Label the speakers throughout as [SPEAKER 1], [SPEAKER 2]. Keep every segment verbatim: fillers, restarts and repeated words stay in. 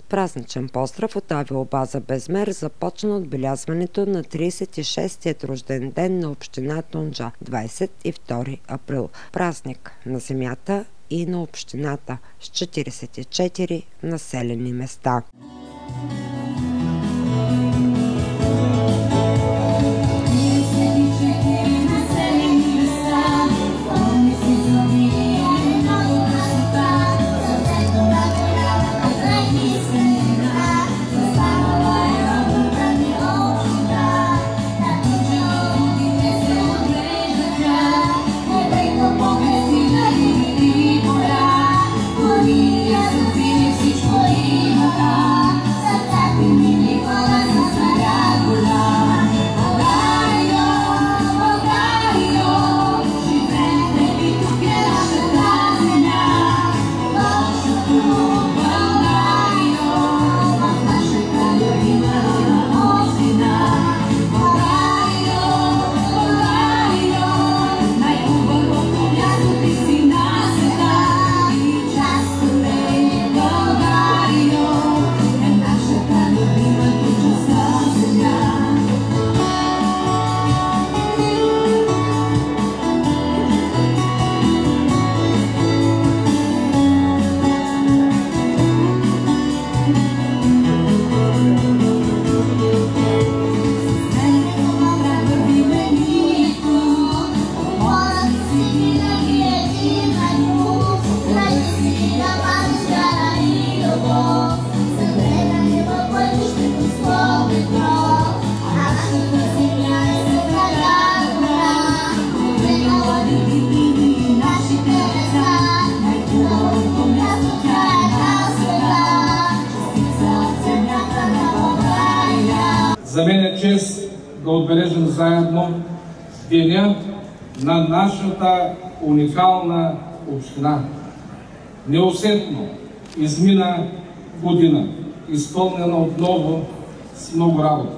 [SPEAKER 1] празничен поздрав от авиобаза Безмер започна отбелязването на тридесет и шестият рожден ден на община Тунджа, двадесет и втори април. Празник на земята и на общината с четиридесет и четири населени места.
[SPEAKER 2] За мен е чест да отбележим заедно деня на нашата уникална община. Неусетно измина година, изпълнена отново с много работа.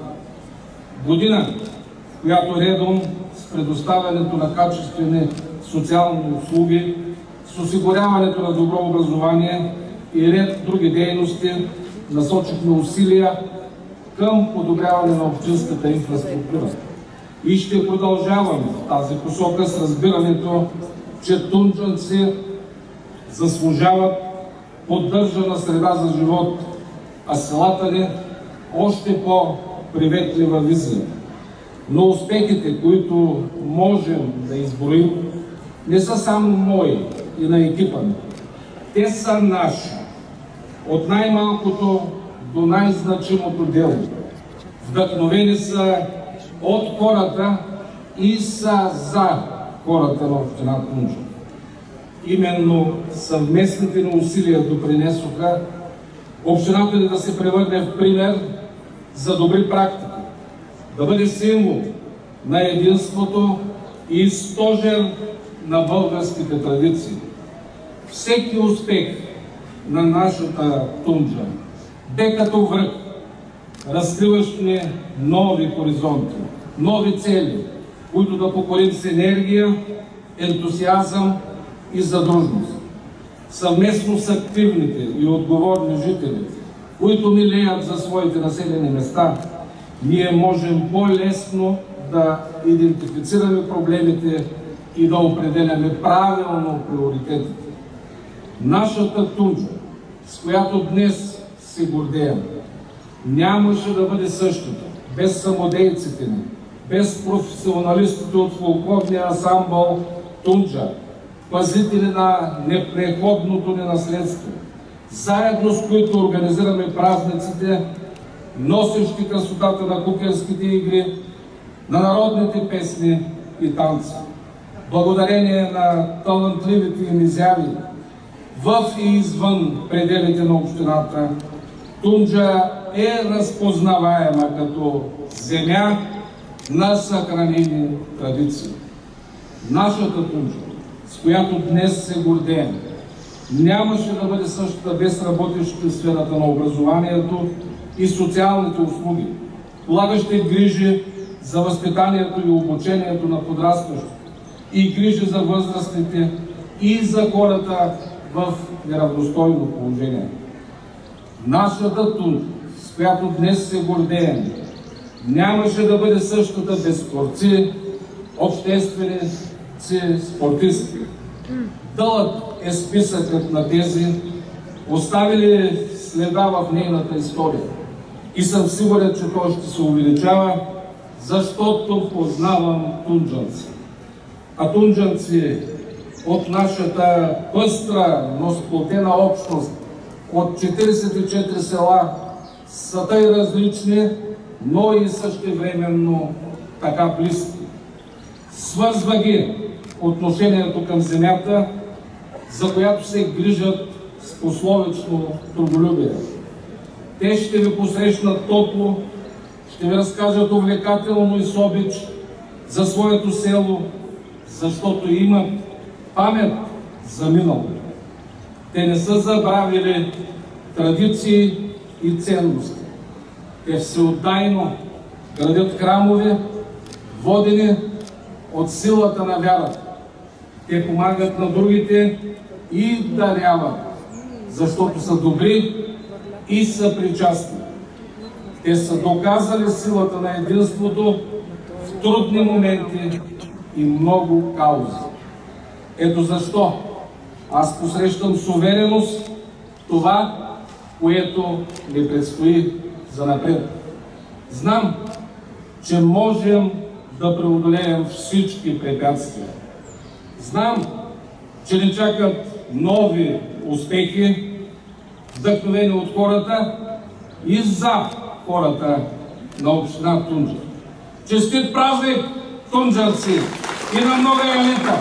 [SPEAKER 2] Година, която редом с предоставянето на качествени социални услуги, с осигуряването на добро образование и ред други дейности, насочихме усилия към подобряване на общинската инфраструктура. И ще продължаваме в тази посока с разбирането, че тунджанци заслужават поддържана среда за живот, а селата ни още по-приветлива визия. Но успехите, които можем да изброим, не са само мои и на екипа ми. Те са наши. От най-малкото до най-значимото дело. Вдъхновени са от хората и са за хората на община Тунджа. Именно съвместните ни усилия допринесоха общината ни да се превърне в пример за добри практики, да бъде символ на единството и стожер на българските традиции. Всеки успех на нашата Тунджа бе като връх, разкриващ ни нови хоризонти, нови цели, които да покорим с енергия, ентусиазъм и задружност. Съвместно с активните и отговорни жители, които милеят за своите населени места, ние можем по-лесно да идентифицираме проблемите и да определяме правилно приоритетите. Нашата Тунджа, с която днес се гордеем, нямаше да бъде същото без самодейците ни, без професионалистите от фолклорния ансамбъл Тунджа, пазители на непреходното ни наследство, заедно с които организираме празниците, носещи красотата на кукенските игри, на народните песни и танци. Благодарение на талантливите им изяви в и извън пределите на общината, Тунджа е разпознаваема като земя на съхранени традиции. Нашата Тунджа, с която днес се гордеем, нямаше да бъде същата без работещите в сферата на образованието и социалните услуги, полагащи грижи за възпитанието и обучението на подрастващите и грижи за възрастните и за хората в неравностойно положение. Нашата Тунджа, с която днес се гордеем, нямаше да бъде същата без творци, общественици, спортисти. Дълъг е списъкът на тези, оставили следа в нейната история. И съм сигурен, че той ще се увеличава, защото познавам тунджанци. А тунджанци от нашата пъстра, но сплотена общност от четиридесет и четири села са тъй различни, но и същевременно така близки. Свързва ги отношението към земята, за която се грижат с пословично трудолюбие. Те ще ви посрещнат топло, ще ви разкажат увлекателно и с обич за своето село, защото имат памет за минало. Те не са забравили традиции и ценности. Те всеотдайно градят храмове, водени от силата на вярата. Те помагат на другите и даряват, защото са добри и са причастни. Те са доказали силата на единството в трудни моменти и много каузи. Ето защо аз посрещам с увереност това, което ни предстои за напред. Знам, че можем да преодолеем всички препятствия. Знам, че ни чакат нови успехи, вдъхновени от хората и за хората на община Тунджа. Честит празник, тунджанци, и на много елита!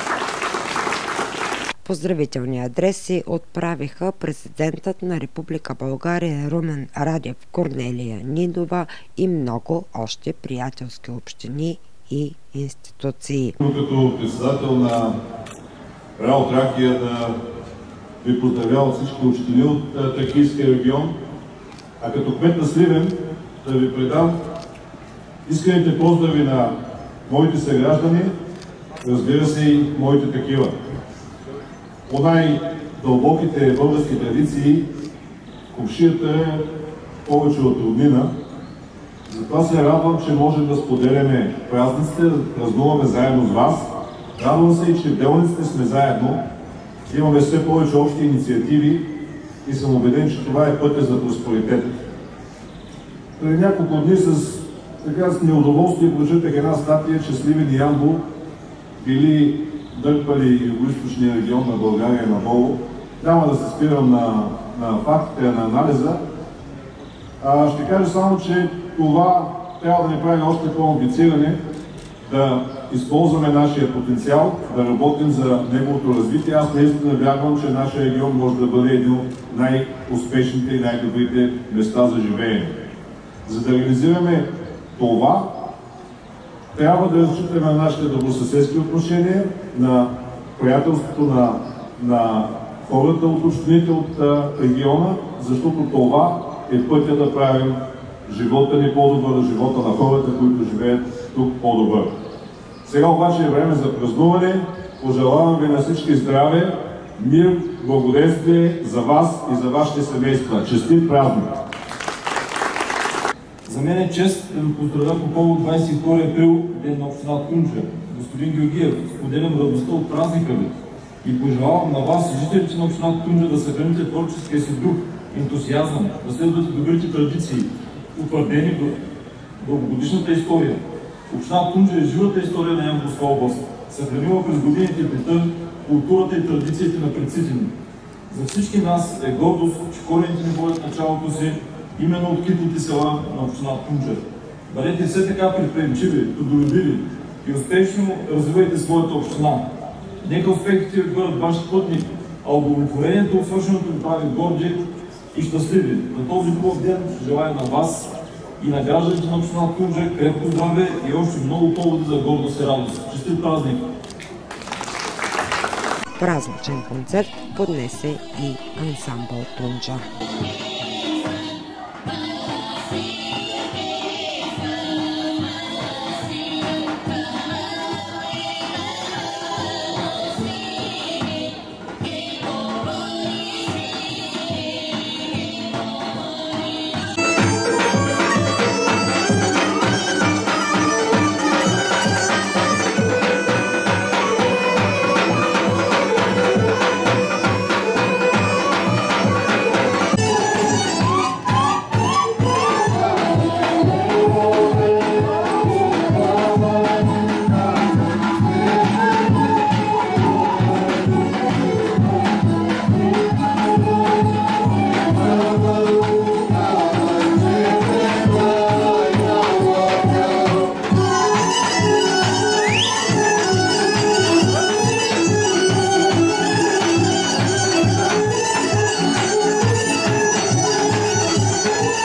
[SPEAKER 1] Поздравителни адреси отправиха президентът на Република България Румен Радев, Корнелия Нидова и много още приятелски общини и институции.
[SPEAKER 3] Като председател на РАО Тракия да ви поздравя от всички общини от Тракийския регион, а като кмет на Сливен да ви предам искрените поздрави на моите съграждани, разбира се и моите такива. По най-дълбоките български традиции комшията е повече от роднина. Затова се радвам, че можем да споделяме празниците, да празнуваме заедно с вас. Радвам се и че в делниците сме заедно. Имаме все повече общи инициативи и съм убеден, че това е пътя за просперитет. Преди няколко дни с, така, с неудоволствие прочетах една статия, че Сливен и Ямбол били дърпали югоизточния регион на България на Боло. Няма да се спирам на, на фактите, на анализа. А, ще кажа само, че това трябва да ни прави още по-амбициране, да използваме нашия потенциал, да работим за неговото развитие. Аз наистина вярвам, че нашия регион може да бъде един от най-успешните и най-добрите места за живеене. За да реализираме това, трябва да разчитаме на нашите добросъседски отношения, на приятелството на, на хората от общините от региона, защото това е пътя да правим живота ни по-добър, живота на хората, които живеят тук по-добър. Сега обаче е време за празнуване. Пожелавам ви на всички здраве, мир, благоденствие за вас и за вашите семейства. Честит празник!
[SPEAKER 4] За мен е чест да ви поздравя по повод двадесет и втори април, ден на община Тунджа. Господин Георгиев, споделям радостта от празника ви и пожелавам на вас, жителите на община Тунджа, да съхраните творческия си дух, ентусиазъм, да следвате добрите традиции, утвърдени в дългогодишната история. Община Тунджа е живата история на Ямболска област, съхранила през годините бита, културата и традициите на предците ни. За всички нас е гордост, че корените ни водят началото си именно от китните села на община Тунджа. Бъдете все така предприемчиви, трудолюбиви и успешно развивайте своята община. Нека успехите ви бъдат ваш пътник, а удовлетворението от свършеното ви прави горди и щастливи. На този хубав ден желая на вас и на гражданите на община Тунджа крепко здраве и още много поводи за гордост и радост. Честит празник!
[SPEAKER 1] Празничен концерт поднесе и ансамбъл Тунджа.